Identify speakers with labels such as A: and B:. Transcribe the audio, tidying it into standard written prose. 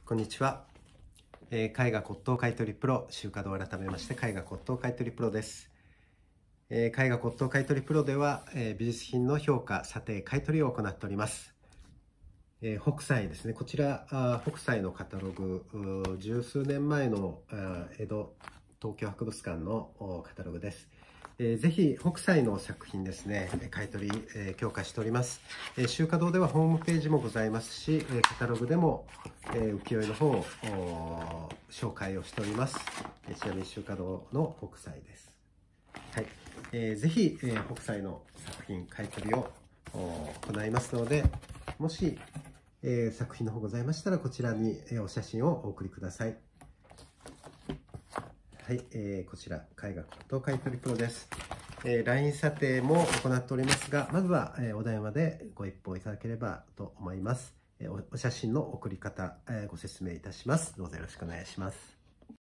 A: こんにちは。絵画骨董買取プロ、週稼働改めまして絵画骨董買取プロです。絵画骨董買取プロでは、美術品の評価、査定、買取を行っております。北斎ですね。こちら、北斎のカタログ、十数年前の江戸東京博物館のカタログです。ぜひ北斎の作品ですね、買い取り、強化しております。週稼働ではホームページもございますし、カタログでも、浮世絵の方を紹介をしております。ちなみに週稼働の北斎です。はい。ぜひ、北斎の作品買い取りを行いますので、もし、作品の方ございましたら、こちらに、お写真をお送りください。はい、こちら、絵画骨董買取プロです。LINE 査定も行っておりますが、まずは、お電話でご一報いただければと思います。お写真の送り方、ご説明いたします。どうぞよろしくお願いします。